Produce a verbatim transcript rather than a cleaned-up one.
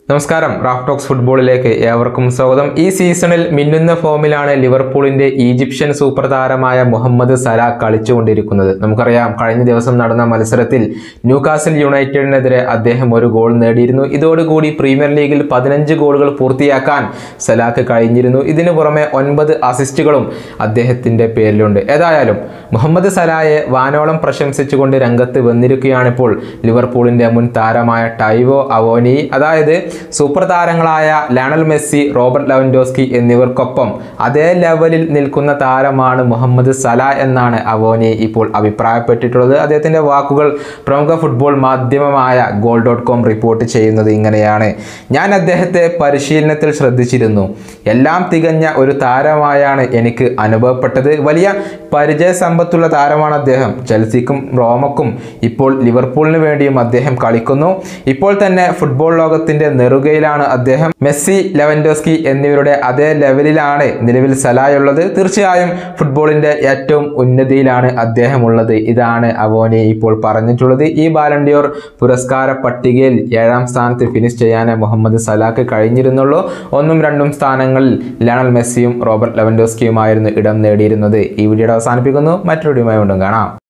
നമസ്കാരം, Raf talks ഫുട്ബോളിലേക്ക് ഏവർക്കും സ്വാഗതം. ഈ സീസണിൽ മിന്നുന്ന ഫോമിലാണ് ലിവർപൂളിന്റെ ഈജിപ്ഷ്യൻ സൂപ്പർ താരമായ മുഹമ്മദ് സലാ കളിച്ചുകൊണ്ടിരിക്കുന്നത്. നമുക്കറിയാം, കഴിഞ്ഞ ദിവസം നടന്ന മത്സരത്തിൽ ന്യൂകാസിൽ യുണൈറ്റഡിനെതിരെ അദ്ദേഹം ഒരു ഗോൾ നേടിയിരുന്നു. ഇതോടുകൂടി പ്രീമിയർ ലീഗിൽ പതിനഞ്ച് ഗോളുകൾ പൂർത്തിയാക്കാൻ സലാക്ക് കഴിഞ്ഞിരുന്നു. ഇതിനു പുറമെ ഒൻപത് അസിസ്റ്റുകളും അദ്ദേഹത്തിന്റെ പേരിലുണ്ട്. ഏതായാലും മുഹമ്മദ് സലായെ വാനോളം പ്രശംസിച്ചുകൊണ്ട് രംഗത്ത് വന്നിരിക്കുകയാണിപ്പോൾ ലിവർപൂളിന്റെ മുൻ താരമായ ടൈവോ അവോനി. അതായത് സൂപ്പർ താരങ്ങളായ ലയണൽ മെസ്സി, റോബർട്ട് ലെവൻഡോസ്കി എന്നിവർക്കൊപ്പം അതേ ലെവലിൽ നിൽക്കുന്ന താരമാണ് മുഹമ്മദ് സലാ എന്നാണ് അവോനി ഇപ്പോൾ അഭിപ്രായപ്പെട്ടിട്ടുള്ളത്. അദ്ദേഹത്തിന്റെ വാക്കുകൾ പ്രമുഖ ഫുട്ബോൾ മാധ്യമമായ ഗോൾ ഡോട്ട് കോം റിപ്പോർട്ട് ചെയ്യുന്നത് ഇങ്ങനെയാണ്: ഞാൻ അദ്ദേഹത്തെ പരിശീലനത്തിൽ ശ്രദ്ധിച്ചിരുന്നു. എല്ലാം തികഞ്ഞ ഒരു താരമായാണ് എനിക്ക് അനുഭവപ്പെട്ടത്. വലിയ പരിചയ സമ്പത്തുള്ള താരമാണ് അദ്ദേഹം. ചെൽസിക്കും റോമക്കും ഇപ്പോൾ ലിവർപൂളിന് വേണ്ടിയും അദ്ദേഹം കളിക്കുന്നു. ഇപ്പോൾ തന്നെ ഫുട്ബോൾ ലോകത്തിന്റെ നെറുകയിലാണ് അദ്ദേഹം. മെസ്സി, ലെവൻഡോസ്കി എന്നിവരുടെ അതേ ലെവലിലാണ് നിലവിൽ സലായുള്ളത്. തീർച്ചയായും ഫുട്ബോളിന്റെ ഏറ്റവും ഉന്നതിയിലാണ് അദ്ദേഹം ഉള്ളത്. ഇതാണ് അവോനി ഇപ്പോൾ പറഞ്ഞിട്ടുള്ളത്. ഈ ബാലൻഡിയോർ പുരസ്കാര പട്ടികയിൽ ഏഴാം സ്ഥാനത്ത് ഫിനിഷ് ചെയ്യാൻ മുഹമ്മദ് സലാക്ക് കഴിഞ്ഞിരുന്നുള്ളൂ. ഒന്നും രണ്ടും സ്ഥാനങ്ങളിൽ ലയണൽ മെസ്സിയും റോബർട്ട് ലെവൻഡോസ്കിയുമായിരുന്നു ഇടം നേടിയിരുന്നത്. ഈ വീഡിയോ അവസാനിപ്പിക്കുന്നു. മറ്റൊരു വീഡിയോയുമായി വീണ്ടും കാണാം.